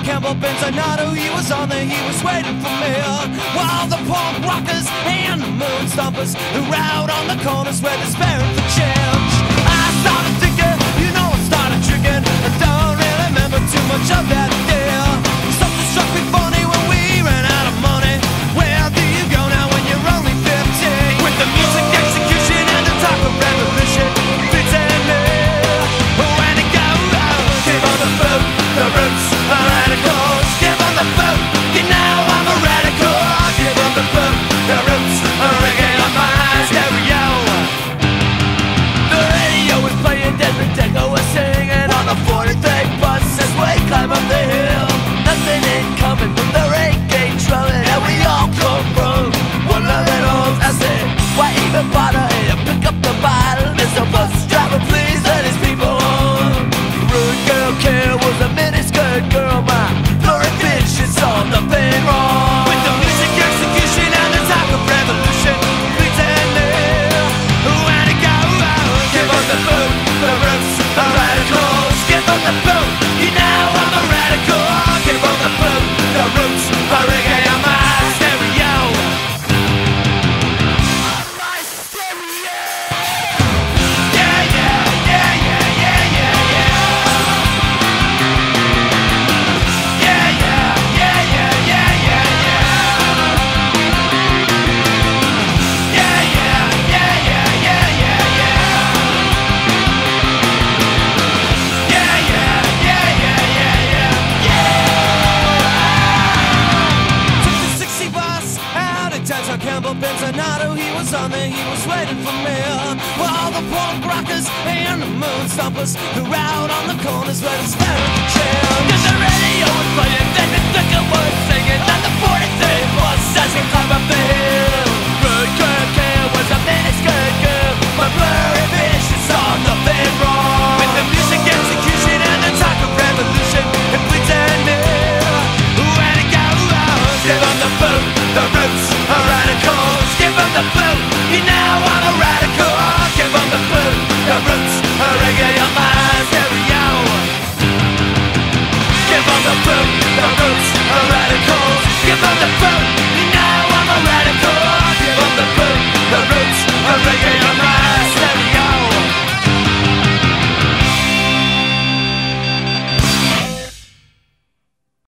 Campbell Benzinato, he was on there, he was waiting for me. While the punk rockers and the moon stompers who were out on the corners where despairing for change. I started thinking, you know I started drinking. I don't really remember too much of that day. Something struck me funny when we ran out of money. Where do you go now when you're only 15? With the music execution and the talk of revolution, pretend me. When it go, give on the boot, the roots are radicals. Give on the boot, you know I'm a radical. Give on the boot, the roots are ringing on my stereo. The radio was playing, Desmond Deco was singing on the 43 bus as we climb up the hill. Nothing ain't coming from the reggae drumming, and we all come from one little homes. I said, why even bother? Hey, pick up the bottle, Mr. Bus driver, please let his people home. Rude girl care was a miniskirt girl, my blurry bitch, she saw nothing wrong. With the music execution and the talk of revolution, pretending when it go, give on the boot, the roots are radicals. Give on the boot, you know I'm a radical. Give on the boot, the roots are ringing on my stereo. On my stereo. Yeah, yeah, yeah, yeah, yeah, yeah, yeah. Yeah, yeah, yeah, yeah, yeah, yeah, yeah. Yeah, yeah, yeah, yeah, yeah, yeah, yeah. Yeah, yeah, yeah, yeah, yeah, yeah, yeah. Took the 60 bus out of downtown Campbell Benzinato, he was on there, he was waiting for me. While the punk rockers and the moon stompers who were out on the corners where the